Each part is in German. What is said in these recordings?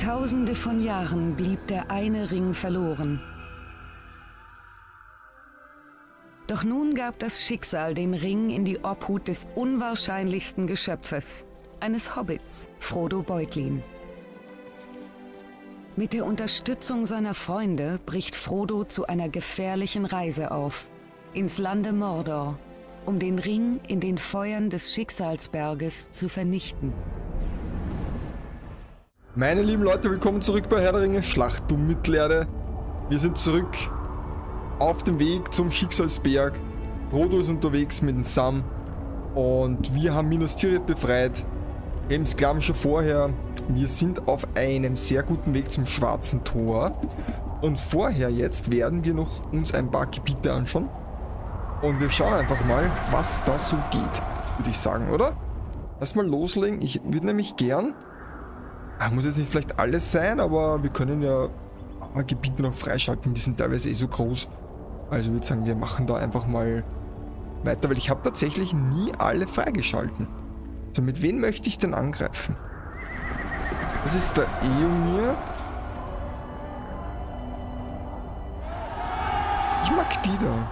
Tausende von Jahren blieb der eine Ring verloren. Doch nun gab das Schicksal den Ring in die Obhut des unwahrscheinlichsten Geschöpfes, eines Hobbits, Frodo Beutlin. Mit der Unterstützung seiner Freunde bricht Frodo zu einer gefährlichen Reise auf, ins Lande Mordor, um den Ring in den Feuern des Schicksalsberges zu vernichten. Meine lieben Leute, willkommen zurück bei Herr der Ringe, Schlacht um Mittelerde. Wir sind zurück auf dem Weg zum Schicksalsberg. Frodo ist unterwegs mit dem Sam und wir haben Minas Tirith befreit. Eben Sklaven schon vorher. Wir sind auf einem sehr guten Weg zum Schwarzen Tor. Und vorher jetzt werden wir noch uns ein paar Gebiete anschauen. Und wir schauen einfach mal, was da so geht, würde ich sagen, oder? Lass mal loslegen. Ich würde nämlich gern... Muss jetzt nicht vielleicht alles sein, aber wir können ja Gebiete noch freischalten. Die sind teilweise eh so groß. Also ich würde sagen, wir machen da einfach mal weiter, weil ich habe tatsächlich nie alle freigeschalten. So, mit wem möchte ich denn angreifen? Das ist der Eomir. Ich mag die da.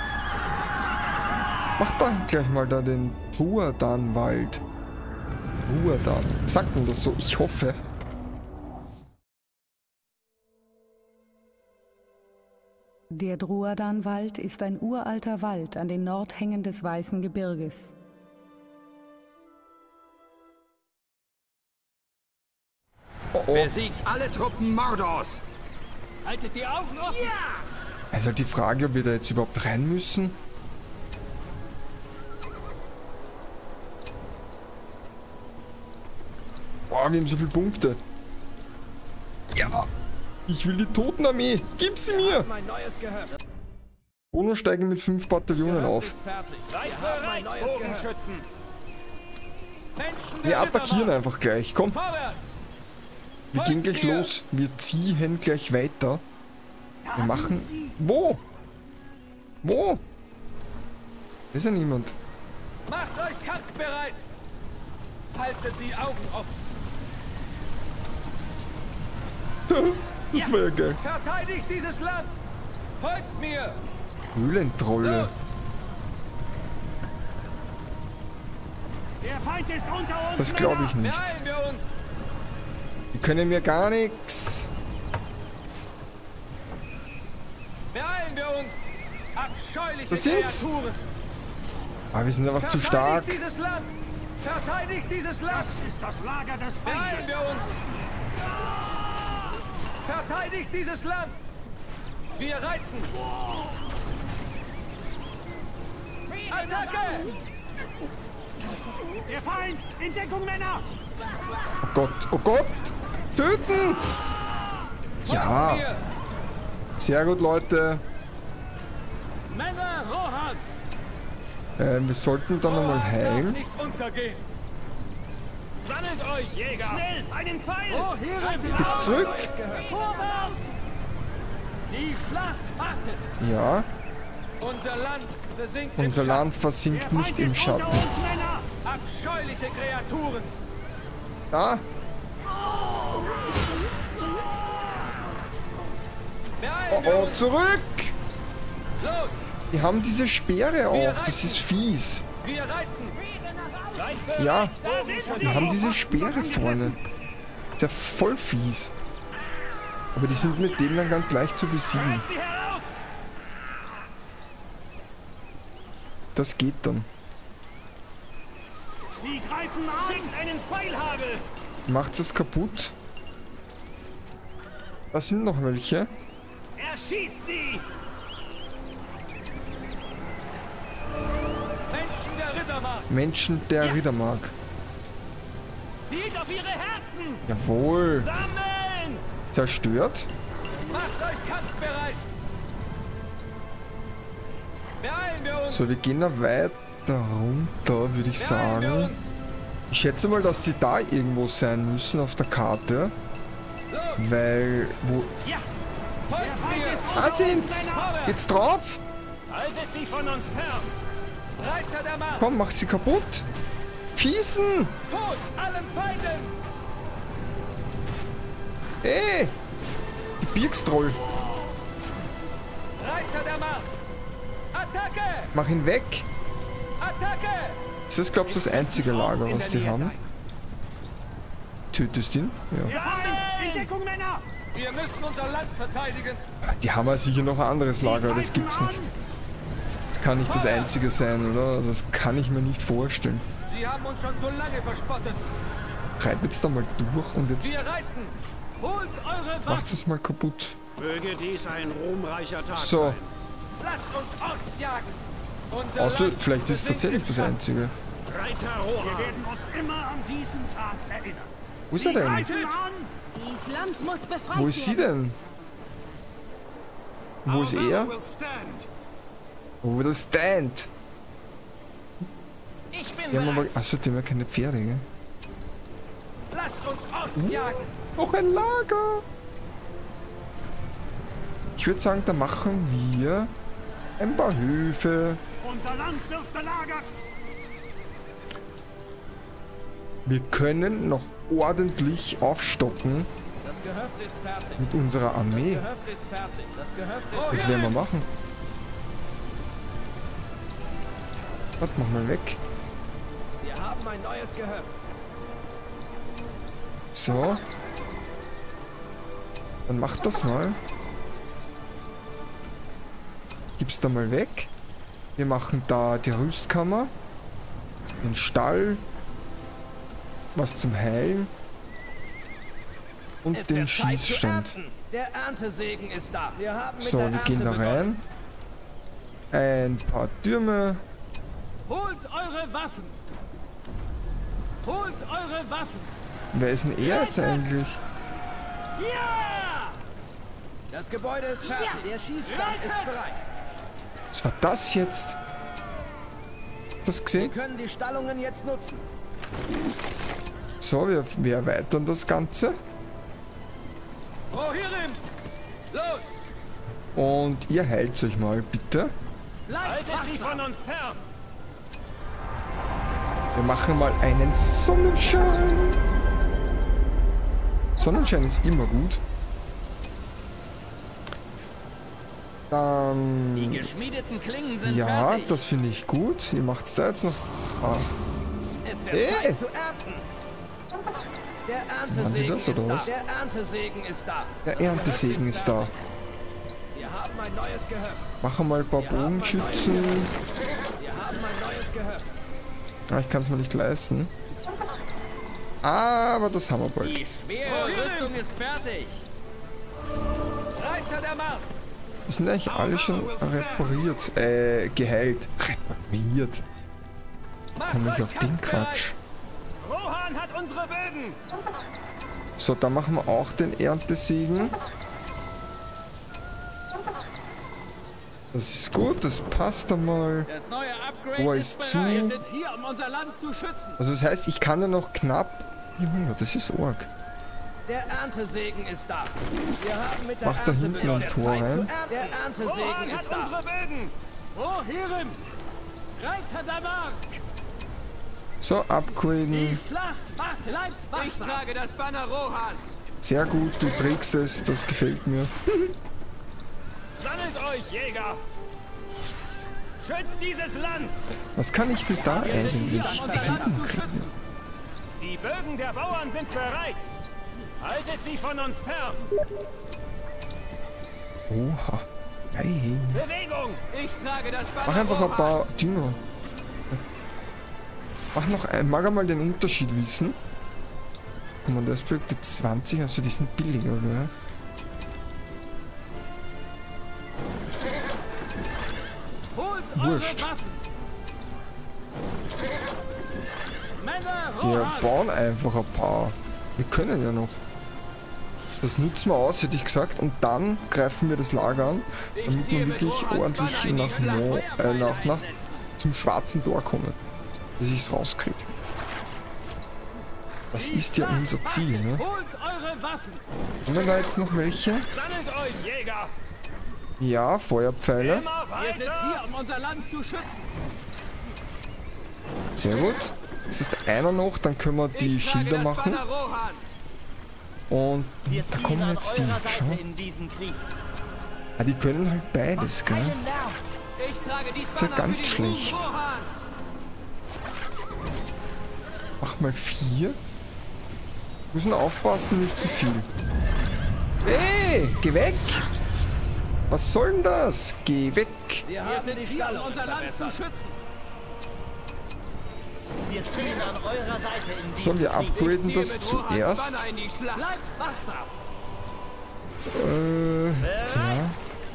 Mach da gleich mal da den Druadanwald. Druadan. Sagt man das so? Ich hoffe. Der Druadanwald ist ein uralter Wald an den Nordhängen des Weißen Gebirges. Oh oh. Besiegt alle Truppen Mordors! Haltet die Augen offen! Ja! Es ist halt die Frage, ob wir da jetzt überhaupt rein müssen. Boah, wir haben so viele Punkte. Ja! Ich will die Totenarmee! Gib sie mir! Bonus steigen mit 5 Bataillonen auf. Wir attackieren einfach gleich. Komm! Wir gehen gleich los. Wir ziehen gleich weiter. Wir machen... Wo? Wo? Da ist ja niemand. Macht euch kampfbereit! Haltet die Augen offen! Das war ja geil. Verteidigt dieses Land! Folgt mir! Höhlentrolle. Der Feind ist unter uns! Das glaube ich nicht. Beeilen wir uns! Die können mir gar nichts. Beeilen wir uns! Abscheuliche Das sind's. Kreaturen! Aber wir sind einfach zu stark. Verteidigt dieses Land! Verteidigt dieses Land! Das ist das Lager des Feindes! Beeilen wir uns! Verteidigt dieses Land! Wir reiten! Attacke! Der Feind! In Deckung, Männer! Oh Gott, oh Gott! Töten! Ja. Sehr gut, Leute. Männer Rohans! Wir sollten dann nochmal heilen. Nicht untergehen! Sammelt euch, Jäger! Schnell, einen Pfeil! Oh, hier Geht's zurück? Vorwärts! Die Schlacht wartet! Ja. Unser Land versinkt Unser Land versinkt nicht im Schatten. Abscheuliche Kreaturen! Da. Oh oh, zurück! Los! Die haben diese Speere auch. Das ist fies. Wir reiten! Ja. Die haben diese Speere vorne. Ist ja voll fies. Aber die sind mit dem dann ganz leicht zu besiegen. Das geht dann. Sie greifen an! Schickt einen Pfeilhagel! Macht es kaputt? Da sind noch welche. Erschießt sie! Menschen der Rittermark! Menschen der Rittermark. Zielt auf ihre Herzen! Jawohl. Sammeln! Zerstört. Macht euch kampfbereit! Beeilen wir uns! So, wir gehen da weiter runter, würde ich sagen. Ich schätze mal, dass sie da irgendwo sein müssen auf der Karte. Weil, wo... Ja! Folgt mir! Da sind's! Geht's drauf? Haltet sie von uns fern! Reiter der Macht! Komm, mach sie kaputt! Schießen! Tod allen Feinden! Ey! Gebirgstroll. Reiter der Macht! Attacke! Mach ihn weg. Attacke! Ist das, glaubst du, das einzige Lager, was die haben? Tötest ihn? Ja. In Deckung, Männer! Wir müssen unser Land verteidigen. Die haben ja sicher noch ein anderes Lager, aber das gibt's nicht. Das kann nicht das einzige sein, oder? Also das kann ich mir nicht vorstellen. Sie haben uns schon so lange verspottet. Reitet's da mal durch und Wir jetzt reiten! Holt eure Waffen! macht's es mal kaputt. Möge dies ein ruhmreicher Tag So, sein. Lasst uns Orks jagen! Unser außer Land vielleicht ist es besinkt tatsächlich das den einzige. Reiter Wir Rohan, werden uns immer an diesen Tag erinnern. Wo ist er denn? Reitet an! Island muss befreit Wo ist sie denn? Wo ist er? Will stand. Wo will stand? Ich bin Die haben aber, bereit. achso, die haben ja keine Pferde, gell? Lasst uns Orks jagen! Noch ein Lager! Ich würde sagen, da machen wir ein paar Höfe. Unser Land wird belagert! Wir können noch ordentlich aufstocken Das Gehöft ist fertig. mit unserer Armee. Das Gehöft ist fertig. Das Gehöft ist Das werden wir machen. Warte, mach mal weg. Wir haben ein neues Gehöft. So. Dann mach das mal. Gib's da mal weg. Wir machen da die Rüstkammer. Den Stall. Was zum Heilen. Und den Schießstand. Der Erntesegen ist da. Wir haben mit So, der wir gehen da Ernte rein. Ein paar Türme. begonnen. Holt eure Waffen! Holt eure Waffen! Wer ist denn er jetzt eigentlich? Ja! Das Gebäude ist fertig. Der Schießstand ist bereit. Was war das jetzt? Hast du das Wir gesehen? können die Stallungen jetzt nutzen. So, wir erweitern das Ganze. Oh, hierin! Los! Und ihr heilt euch mal, bitte. Haltet sie von uns fern! Wir machen mal einen Sonnenschein. Sonnenschein ist immer gut. Die Dann... geschmiedeten Klingen sind Ja, fertig. das finde ich gut. Ihr macht's da jetzt noch... Ah, Es wird Hey! Zeit zu ernten. Der Waren die Erntesegen das, oder ist da. was? Der Erntesegen ist da. der Erntesegen ist da. Wir haben ein neues Gehöft. Machen mal ein paar Bogenschützen. Wir haben ein neues Gehöft. Ah, ich kann es mir nicht leisten. Aber das haben wir bald. Die schwere Rüstung ist fertig. Reiter der Macht. Die sind eigentlich alle schon repariert. Geheilt. Repariert. Komm ich auf den Quatsch. Rohan hat unsere Bögen. So, da machen wir auch den Erntesegen. Das ist gut, das passt einmal. Das neue Upgrade Rohr ist ist zu. bereit. Wir sind hier, um unser Land zu schützen. Also das heißt, ich kann ja noch knapp 400, das ist arg. Der Erntesegen ist da. Wir haben mit der Mach da Ernte hinten begonnen. ein Tor Zeit zu rein. ernten. Der Erntesegen ist da. Unsere Bögen. Oh, hierin. Reiter der Mark. So, upgraden. Schlacht macht Land wachsam. Ich trage das Banner Rohans. Sehr gut, du trägst es, das gefällt mir. Sammelt euch, Jäger. Schützt dieses Land. Was kann ich denn da eigentlich hinkriegen? Die Bögen der Bauern sind bereit. Haltet sie von uns fern. Oha. Hey. Bewegung. Ich trage das Banner Mach einfach ein Rohans. paar Dünger. Mach noch ein, mag einmal den Unterschied wissen. Guck mal, das Projekte 20, also die sind billiger, gell? Holt Wurscht. eure Waffen. Männer Wir Rohans. bauen einfach ein paar. Wir können ja noch. Das nutzen wir aus, hätte ich gesagt. Und dann greifen wir das Lager an, damit wir wirklich ordentlich nach zum schwarzen Tor kommen. Dass ich es rauskriege. Das ist ja unser Ziel, ne? Holt eure Waffen. Haben wir da jetzt noch welche? Sammelt euch, Jäger. Ja, Feuerpfeile. Immer weiter. Wir sind hier, um unser Land zu schützen. Sehr gut. Es ist einer noch, dann können wir die Schilder machen. Und da kommen jetzt die. Schau. Ah, die können halt beides, gell? Ist ja ganz schlecht. Mach mal 4. Müssen aufpassen, nicht zu viel. Hey, geh weg! Was soll denn das? Geh weg! Wir sind hier, um unser Land zu schützen. Wir stehen an eurer Seite in Sollen wir upgraden das zuerst? Tja.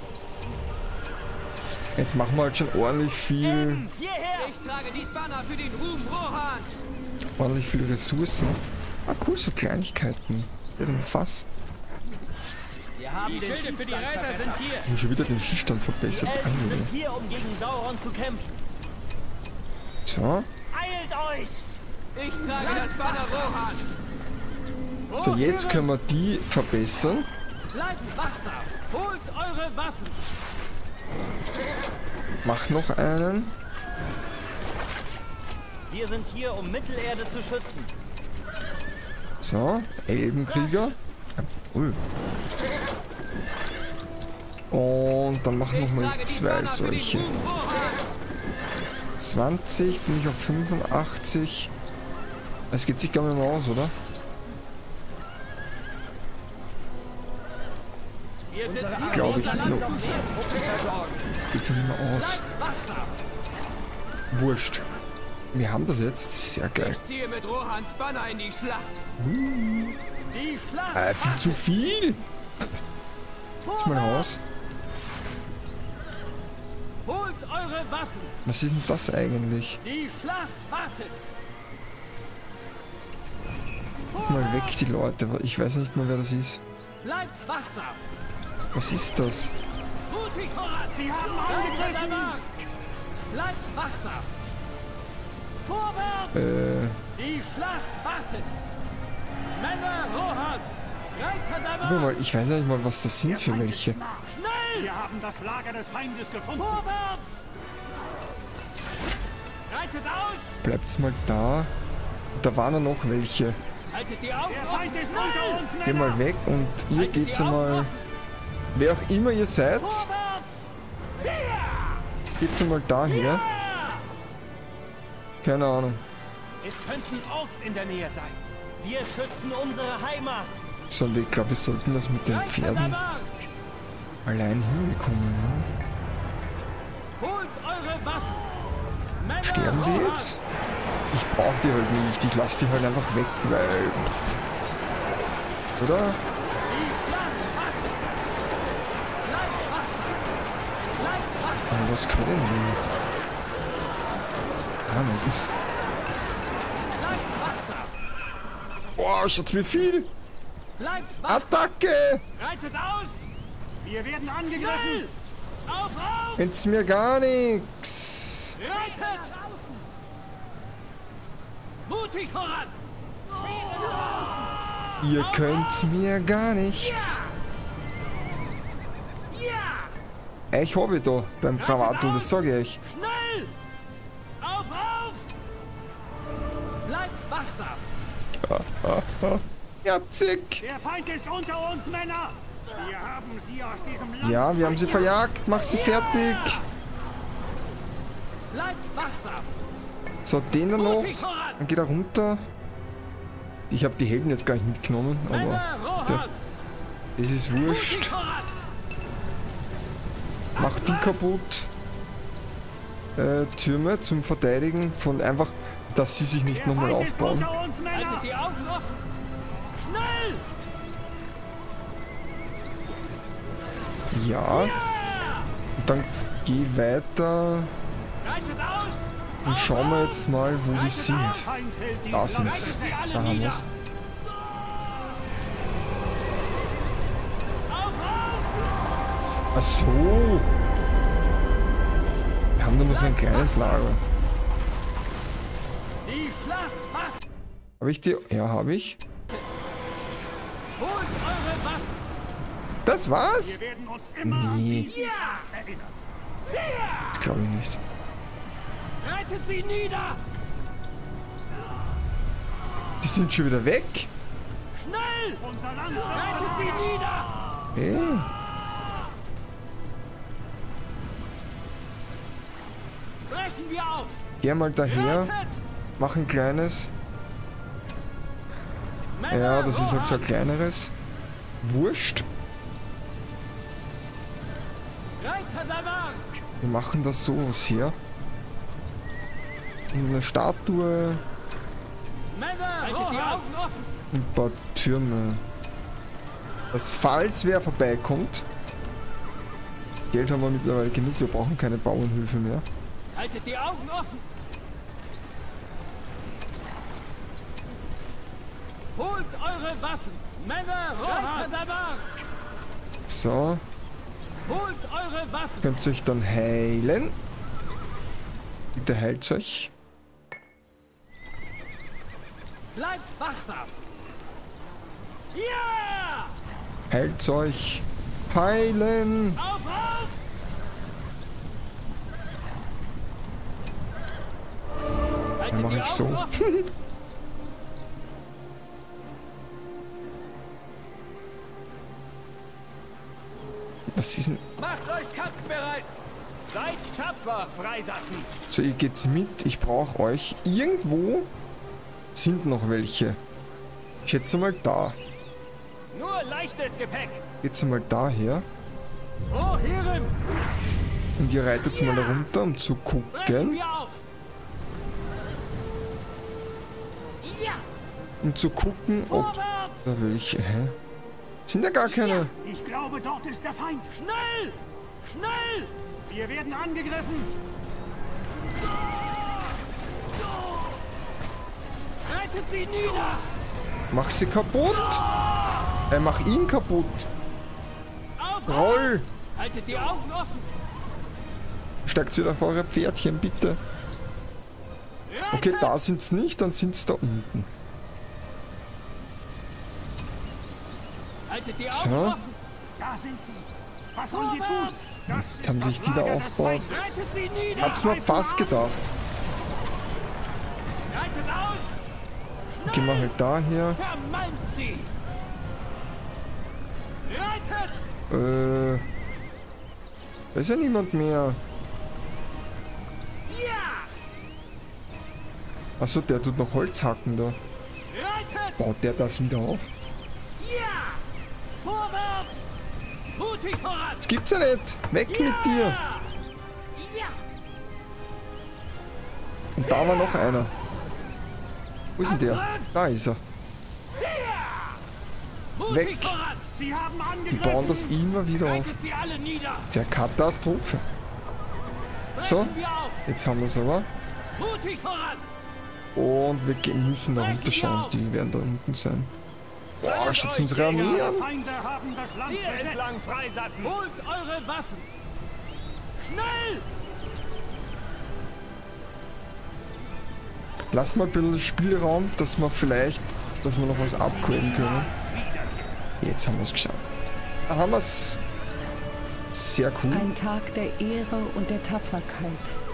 Jetzt machen wir halt schon ordentlich viel. Ich trage die Banner für den Ruhm Rohans. Ordentlich viele Ressourcen. Ah, cool, so Kleinigkeiten. Ja, den Fass. Die Schilde für die Reiter sind hier. Ich muss schon wieder den Schießstand verbessert. Wir sind hier, um gegen Sauron zu kämpfen. So. Eilt euch! Ich trage das Banner Rohans. So, jetzt können wir die verbessern. Bleibt wachsam. Holt eure Waffen. Mach noch einen. Wir sind hier, um Mittelerde zu schützen. So, Elbenkrieger. Jawohl. Und dann machen wir nochmal 2 solche. 20, bin ich auf 85. Es geht sich gar nicht mehr aus, oder? Glaube ich. No. Geht's nicht mehr aus. Wurscht. Wir haben das jetzt. Sehr geil. Ich ziehe mit Rohans Banner in die Schlacht. Die Schlacht. Viel zu viel. Jetzt mal raus. Holt eure Waffen. Was ist denn das eigentlich? Die Schlacht wartet. Guck mal weg, die Leute. Ich weiß nicht mehr, wer das ist. Bleibt wachsam. Was ist das? Mutig voran. Sie haben angegriffen. Bleibt wachsam. Vorwärts. Die Schlacht wartet. Männer Rohans. Reiter der Guck mal, ich weiß nicht mal, was das sind für welche. Schnell. Wir haben das Lager des Feindes gefunden. Vorwärts. Reitet aus. Bleibt's mal da. Da waren ja noch welche. Haltet die Augen offen. Unter uns, Geh mal weg und ihr geht's einmal. Wer auch immer ihr seid, geht's einmal daher. Keine Ahnung. Es könnten Orks in der Nähe sein. Wir schützen unsere Heimat. So, ich glaube, wir sollten das mit den Pferden allein hinbekommen. Ne? Holt eure Waffen. Männer Sterben die jetzt? Ich brauche die halt nicht. Ich lasse die halt einfach weg, weil... Oder? Aber was können die? Ah, nein, ist... Boah, schaut's mir viel! Attacke! Reitet aus! Wir werden angegriffen! Auf! Jetzt mir gar nichts! Reitet! Mutig voran! Ihr könnt mir gar nichts! Ich habe da beim Krawattel, das sage ich euch. Schnell! Auf! Bleibt wachsam! Jatzig! Der Feind ist unter uns, Männer! Wir haben sie aus diesem Land... Ja, wir haben sie verjagt. Mach sie fertig. Bleibt wachsam! So, den dann noch. Dann geht er runter. Ich habe die Helden jetzt gar nicht mitgenommen, aber es ist wurscht. Mach die kaputt. Türme zum Verteidigen von einfach, dass sie sich nicht nochmal aufbauen. Haltet die Augen offen! Schnell! Ja. Und dann geh weiter. Reitet aus! Und schauen wir jetzt mal, wo die sind. Da sind's. Da haben wir's. Ach so. Wir haben da nur so ein kleines Lager. Die Schlacht macht! Habe ich die? Ja, habe ich. Holt eure Waffen! Das war's? Wir werden uns immer an Nee, die erinnern. das glaube ich nicht. Rettet sie nieder! Die sind schon wieder weg. Schnell! Unser Land reitet sie nieder! Hey. Brechen wir auf! Geh mal daher. Reitet! Mach ein kleines. Männer, Ja, das ist halt so ein Rohan! kleineres. Wurscht. Reiter der Mark! Wir machen das so was her. Eine Statue. Männer, haltet die Augen offen! Ein paar Türme. Dass falls wer vorbeikommt. Geld haben wir mittlerweile genug, wir brauchen keine Bauernhöfe mehr. Haltet die Augen offen! Holt eure Waffen! Männer, Reiter der Mark! So, Holt eure Waffen! könnt ihr euch dann heilen. Bitte heilt euch. Bleibt wachsam! Ja! Heilt euch. Heilen. Auf, auf! Haltet Dann mache die ich so. Augen offen! Was ist denn? Macht euch kampfbereit! Seid tapfer, Freisassen! So, ihr geht's mit. Ich brauche euch. Irgendwo sind noch welche. Ich schätze mal da. Nur leichtes Gepäck! Geht's mal daher. Oh, Herren! Und ihr reitet mal da runter, um zu Brechen gucken. wir auf! Ja! Um zu gucken, ob Vorwärts! da welche. Hä? Sind ja gar keine. Ich glaube, dort ist der Feind! Schnell! Schnell! Wir werden angegriffen! Rettet sie nieder! Mach sie kaputt. Mach ihn kaputt. Auf! Roll. Haltet die Augen offen! Steigt wieder auf eure Pferdchen, bitte. Okay, da sind's nicht, dann sind's da unten. Haltet die Augen So. offen! Da sind sie! Was sollen wir tun? Jetzt haben sich die da aufgebaut. Rettet sie nieder! Hab's mir fast gedacht. Reitet aus! Gehen wir halt daher. Zermalmt sie! Reitet! Da ist ja niemand mehr. Ja! Achso, der tut noch Holz hacken da. Reitet! Baut der das wieder auf? Ja! Vorwärts! Mutig voran! Das gibt's ja nicht. Weg mit dir. Ja! Und da war noch einer. Wo ist denn der? Da ist er. Mutig Weg. voran! Sie haben Die angegriffen! bauen das immer wieder auf. Reitet sie alle nieder! Der Katastrophe. So, Brechen wir auf! jetzt haben wir es aber. Mutig voran! Und wir müssen da runter schauen. Die werden da unten sein. Boah, schaut unsere Armee an. Feinde haben das Land hier entlang freisassen! Holt eure Waffen! Schnell! Lass mal ein bisschen Spielraum, dass wir vielleicht, dass wir noch was upgraden können. Jetzt haben wir es geschafft. Da haben wir es. Sehr cool. Ein Tag der Ehre und der Tapferkeit.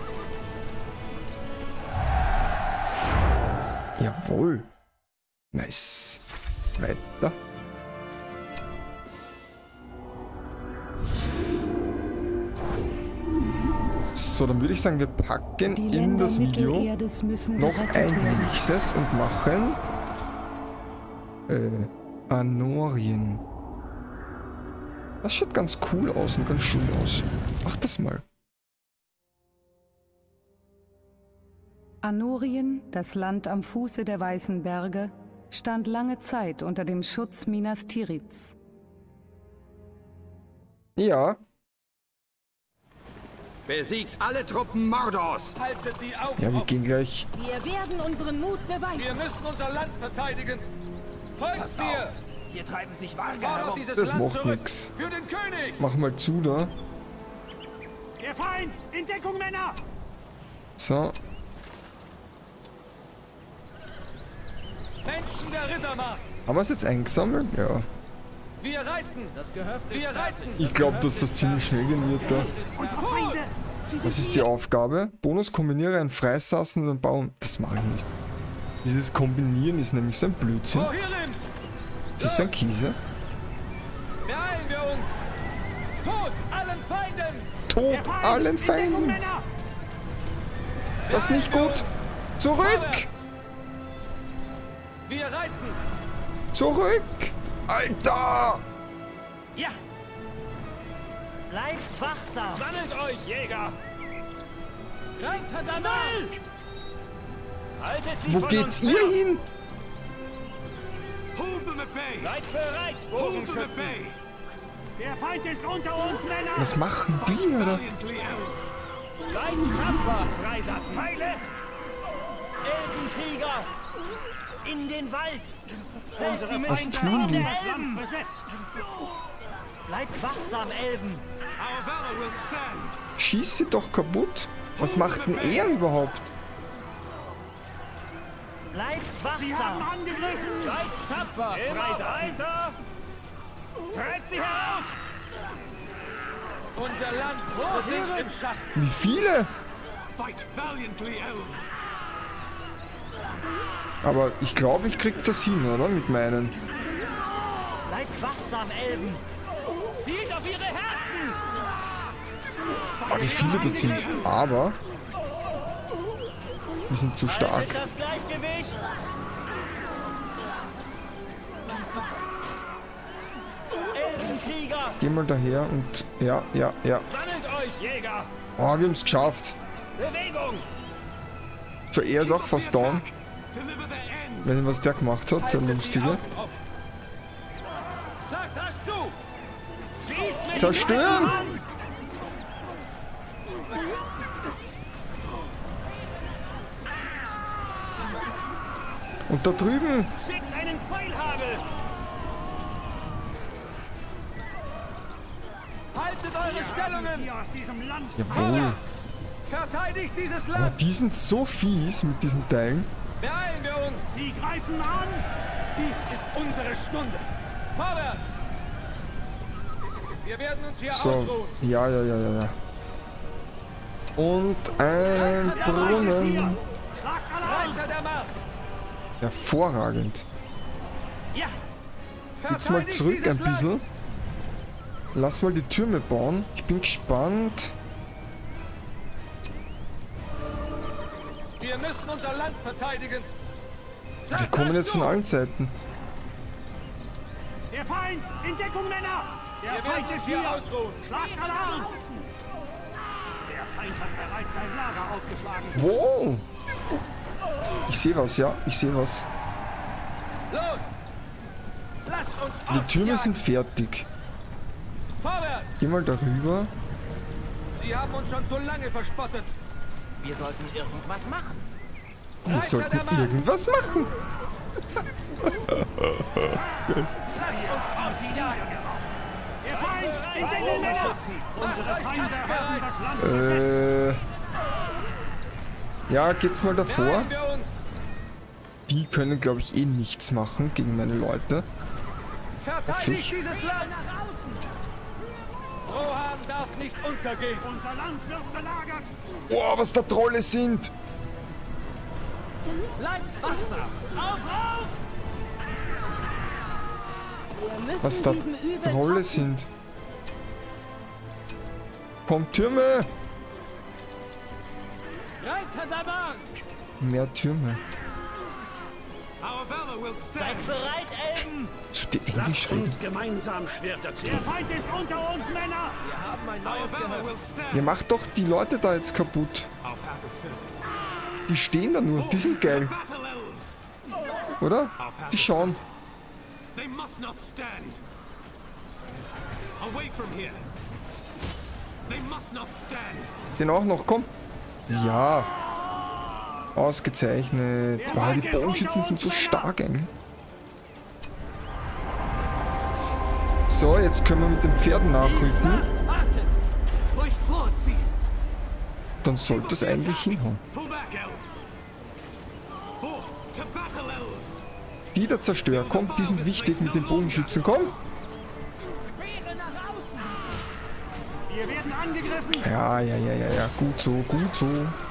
Jawohl. Nice. Weiter. So, dann würde ich sagen, wir packen Die in Länder das Video Mittelerdes müssen noch gerettet ein werden. nächstes und machen Anorien. Das schaut ganz cool aus und ganz schön aus. Mach das mal. Anorien, das Land am Fuße der Weißen Berge, stand lange Zeit unter dem Schutz Minas Tiriths. Ja, Besiegt alle Truppen Mordors! Haltet die Augen ja, wir offen! gehen gleich. Wir werden unseren Mut beweisen. Wir müssen unser Land verteidigen! Folgt mir! Hier treiben sich Wagen Fordert herum. dieses Das Land macht zurück! nix. Für den König! Mach mal zu da. Der Feind! In Deckung, Männer! So, Menschen der Rittermark! haben wir es jetzt eingesammelt? Ja. Wir reiten! Das Gehöft Wir reiten! Ich glaube, dass das ziemlich schnell gehen wird da. Unsere Feinde! Was ist die Aufgabe? Bonus kombiniere einen Freisassen und einen Baum. Das mache ich nicht. Dieses Kombinieren ist nämlich so ein Blödsinn. Oh, hierin! Ist das ein Käse? Beeilen wir uns! Tod allen Feinden! Tod allen Feinden! Männer! Das ist nicht gut! Zurück! Wir reiten! Zurück! Alter! Ja! Bleibt wachsam. Sammelt euch, Jäger! Reiter danach! Haltet sie Wo von geht's uns ihr fern. hin? Hold them at bay! Seid bereit, Hold them at Bogenschützen! bay! Der Feind ist unter uns, Männer! Was machen die, oder? Valiantly, elves! Seid tapfer, Freisers Pfeile! Elbenkrieger! In den Wald! Fällt sie mit Was tun die? Elben! Besetzt! Bleibt wachsam, Elben! Our valor will stand! Schieß sie doch kaputt! Was macht denn er überhaupt? Bleibt Sie haben wachsam! angegriffen! Seid tapfer, Freiser! Weiter! Treibt sie heraus! Unser Land versinkt im Schatten! Wie viele? Fight valiantly, elves! Aber ich glaube, ich krieg das hin, oder? Mit meinen. Bleibt wachsam, Elben! Zielt auf ihre Herzen! Oh, wie viele das sind. Aber wir sind zu stark. Haltet das Gleichgewicht! Elbenkrieger! Geh mal daher und... Ja. Sammelt euch, Jäger! Oh, wir haben es geschafft. Bewegung! Schon er ist auch fast down. Deliver their end! Wenn was der gemacht hat, der Lustige. Schlagt rasch zu! Schießt mit Zerstören! Und da drüben. Schickt einen Pfeilhagel! Haltet eure Stellungen! Hier aus diesem Land! Jawohl. Verteidigt dieses Aber Land! die sind so fies mit diesen Teilen. Beeilen wir uns! Sie greifen an! Dies ist unsere Stunde! Vorwärts! Wir werden uns hier So. ausruhen! Ja. Und ein Brunnen. Schlagt alle an! Reiter der Mark! Hervorragend. Ja! Jetzt mal Verteidigt zurück dieses ein bisschen. Lass mal die Türme bauen. Ich bin gespannt. Land. Wir müssen unser Land verteidigen! Die kommen jetzt von allen Seiten. Der Feind! In Deckung, Männer! Der Wir Feind werden ist uns hier hier! ausruhen! Schlagt alle an! Der Feind hat bereits sein Lager aufgeschlagen. Wo? Ich sehe was, ja. Ich sehe was. Los! Lass uns Die Türme aufjagen. sind fertig. Vorwärts! Geh mal darüber. Sie haben uns schon so lange verspottet! Wir sollten irgendwas machen. Wir sollten irgendwas machen. Lasst uns aufjagen! Der Feind! In Deckung, Männer! Unsere Feinde haben das Land besetzt. Ja, geht's mal davor. Beeilen wir uns! Die können, glaube ich, eh nichts machen gegen meine Leute. Verteidigt Fisch. dieses Land! Rohan darf nicht untergehen! Unser Land wird belagert! Boah, was da Trolle sind. Bleibt wachsam! Auf! Wir müssen Was da diesem Übel Trolle trotzen. sind. Komm, Türme. Reiter der Mark! Mehr Türme. Our valor will stand! Seid bereit, Elben! Zu die Englisch reden. Uns gemeinsam Schwerter ziehen. Der Feind ist unter uns, Männer! Wir haben ein Our neues valor Gehör. will stand! Ihr macht doch die Leute da jetzt kaputt. Our path is certain. Die stehen da nur. Die sind geil, Battle elves! oder? Our path Die is schauen. certain. They must not stand! Away from here! They must not stand! Den auch noch, komm. Ja. Ausgezeichnet. Oh, die Bogenschützen sind so stark eigentlich. So, jetzt können wir mit den Pferden nachrücken. Wartet! Durchbohrt sie! Dann sollte es eigentlich hinhauen. Pull back, elves! Forth to battle, elves! Die da zerstören, komm, die sind wichtig mit den Bogenschützen, komm. Speere nach außen! Wir werden angegriffen! Ja, gut so.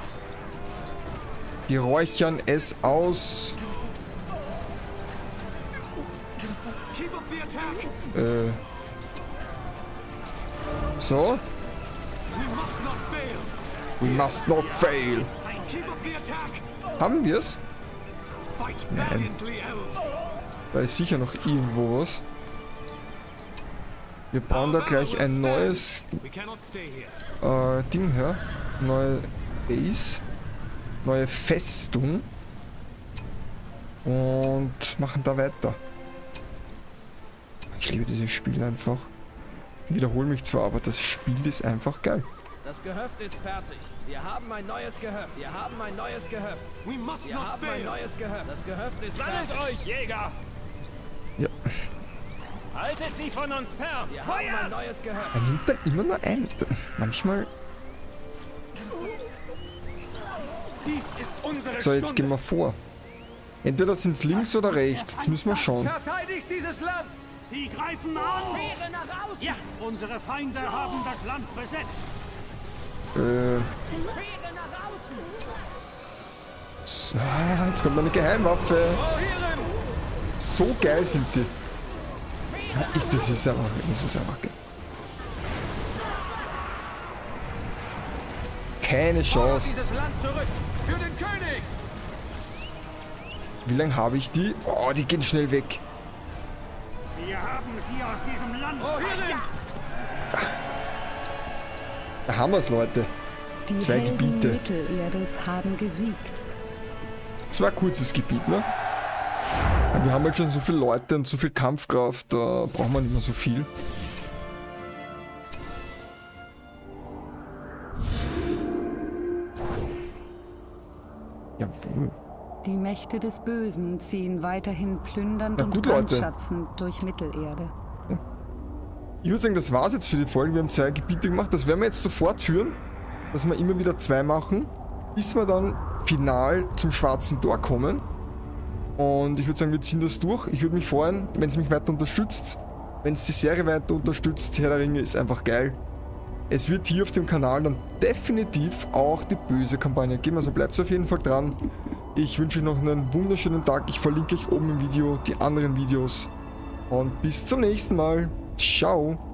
Die räuchern es aus. So. We must not fail. We must not fail. Keep up the attack. Haben wir's? Fight valiantly, elves. Da ist sicher noch irgendwo was. Wir bauen da gleich ein neues We cannot stay here. Ding her. Neue Base. Neue Festung. Und machen da weiter. Ich liebe dieses Spiel einfach. Ich wiederhole mich zwar, aber das Spiel ist einfach geil. Das Gehöft ist fertig. Wir haben ein neues Gehöft. Wir haben ein neues Gehöft. We must Wir not haben ein fail. neues Gehöft. Das Gehöft ist Sammelt fertig. euch, Jäger! Ja. Haltet sie von uns fern! Wir haben ein neues Gehöft. Er nimmt dann immer nur ein. Manchmal. Dies ist unsere So, jetzt gehen wir vor. Entweder sind es links oder rechts. Jetzt müssen wir schauen. Verteidigt dieses Land. Sie greifen an! Speere nach außen! Ja, unsere Feinde haben das Land besetzt! Speere nach außen! So, jetzt kommt meine Geheimwaffe. So geil sind die. Das ist einfach geil. Keine Chance. Dieses Land zurück. Für den König. Wie lange habe ich die? Oh, die gehen schnell weg. Wir haben sie aus diesem Land! Da haben wir es, Leute. Die 2 Helden Gebiete. Mittelerdes haben gesiegt. Es war ein kurzes Gebiet, ne? Wir haben halt schon so viele Leute und so viel Kampfkraft, da braucht man nicht mehr so viel. Jawohl. Die Mächte des Bösen ziehen weiterhin plündernd Na und gut, Leute. brandschatzend durch Mittelerde. Ich würde sagen, das war's jetzt für die Folge. Wir haben 2 Gebiete gemacht. Das werden wir jetzt so fortführen, dass wir immer wieder 2 machen, bis wir dann final zum Schwarzen Tor kommen. Und ich würde sagen, wir ziehen das durch. Ich würde mich freuen, wenn es mich weiter unterstützt. Wenn es die Serie weiter unterstützt. Herr der Ringe ist einfach geil. Es wird hier auf dem Kanal dann definitiv auch die böse Kampagne geben. Also bleibt auf jeden Fall dran. Ich wünsche euch noch einen wunderschönen Tag. Ich verlinke euch oben im Video die anderen Videos. Und bis zum nächsten Mal. Ciao.